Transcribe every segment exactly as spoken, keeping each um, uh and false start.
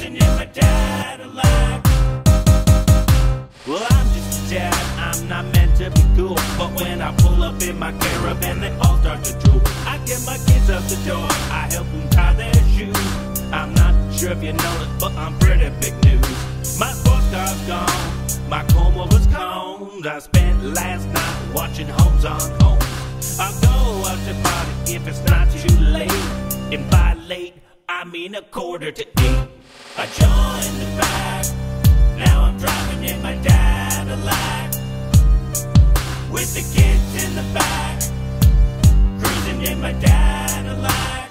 cruising in my Cadillac. Well, I'm just a dad, I'm not meant to be cool, but when I pull up in my caravan, they all start to drool. I get my kids up the door, I help them tie their shoes. I'm not sure if you noticed, but I'm pretty big news. My sports car's gone, my comb over's combed. I spent last night watching Homes on Homes. I'll go out to party if it's not too late, and by late, I mean a quarter to eight. I joined the back, now I'm driving in my Cadillac, with the kids in the back, cruising in my Cadillac.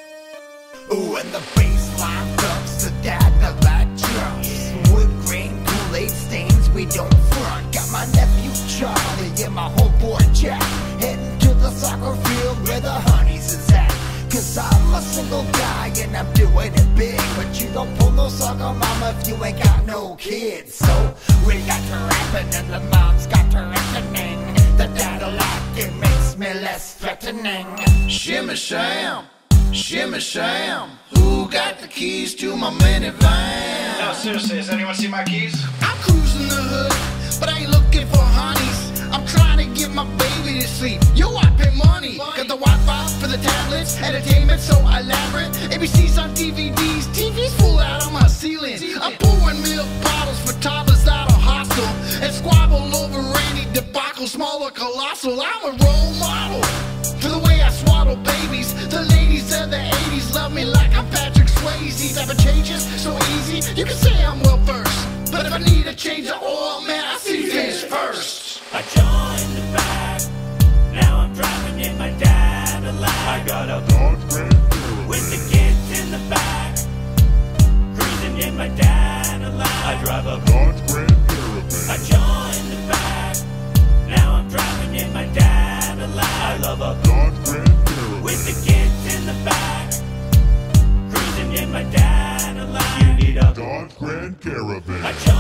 When the baseline dumps, the Cadillac jumps. Wood grain, Kool-Aid stains, we don't front. Got my nephew Charlie and my homeboy Jack, heading to the soccer field where the honeys is at. Cause I'm a single guy and I'm doing it big, but you don't pull no soccer mama if you ain't got no kids. So we got to rapping and the moms got to reckoning. The Cadillac, it makes me less threatening. Shimmy sham, shimmy sham, who got the keys to my minivan? No, seriously, has anyone seen my keys? I'm cruising the hood, but I ain't looking for honeys. I'm trying to get my baby to sleep. Yo, I pay money. Got the Wi-Fi for the tablets, entertainment so elaborate. A B Cs on D V Ds, T Vs full out on my ceiling. I'm pouring milk bottles for toddlers out of hostel, and squabble over Randy debacle, small or colossal. I'm a role model for the way I swaddle babies. The ladies of the eighties love me like I'm Patrick Swayze. Type of changes so easy, you can say I'm well versed, but if I need a change of oil, man, I see fish first. I joined the back, now I'm driving in my Cadillac. I got a Dodge Grand Caravan with the kids in the back, cruising in my Cadillac. I drive a Dodge Grand Caravan. I joined the back, now I'm driving in my Cadillac. I love a Dodge Grand Caravan with the kids in the back, cruising in my Cadillac. You need a Dodge Grand Caravan. I